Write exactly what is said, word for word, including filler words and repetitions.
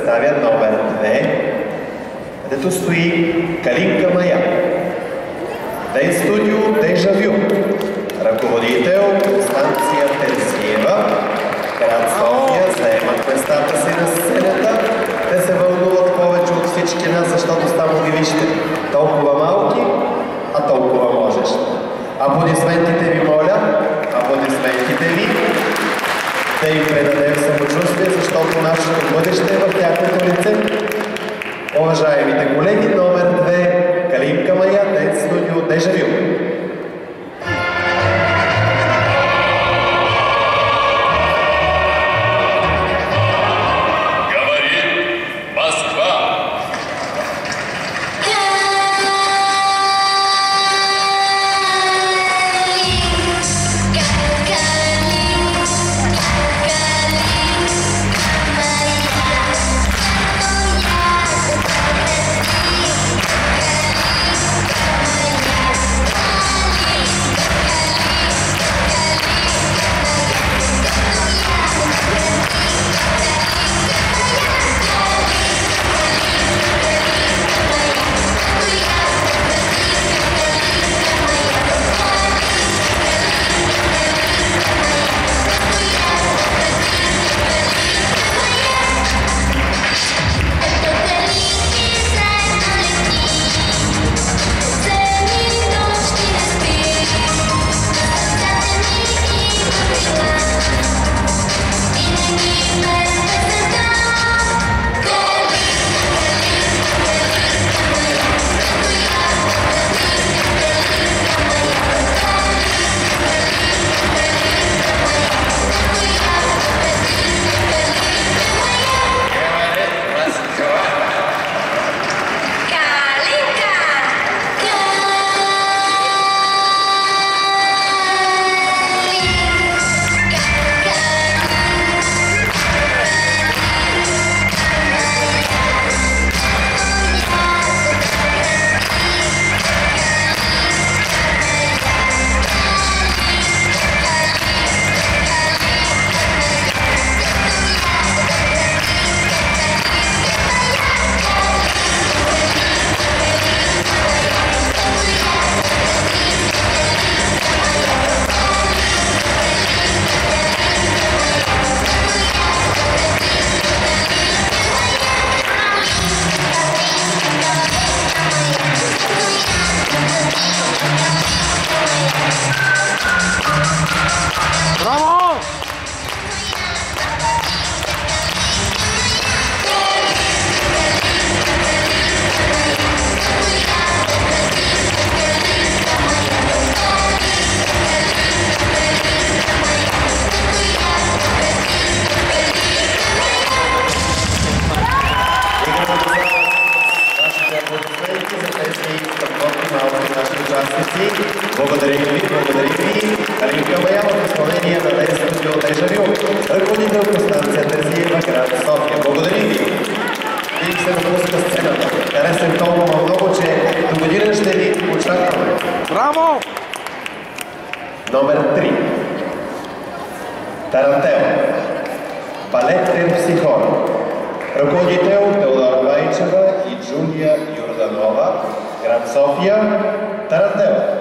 представя номер две, където стои Калинка Мая. Ден студио Déjà Vu. Ръководител Констанция Терзиева. Град София заемат местата си на сцената. Те се вълнуват повече от всички нас, защото само ги вижте. Толкова малки, а толкова можеш. Аплодисментите ви, моля. Аплодисментите ви. Да им предадем самочувствие, защото нашето бъдеще е в тяхното лице. Уважаемите колеги, номер две, Калинка Мая, Ден студио Déjà Vu. Благодарим ви, благодарим ви. Калинка Мая в изпълнение на Ден студио Déjà Vu. Ръководител Констанция Терзиева, град София. Благодарим ви. Вие се напуска сцената. Харесен толкова много, че до година ще ви очакваме. Браво! Номер три. Тарантела. Балет Терпсихор. Ръководител Теодора Вайчева и Джулия Йорданова. Град София. Тарантела.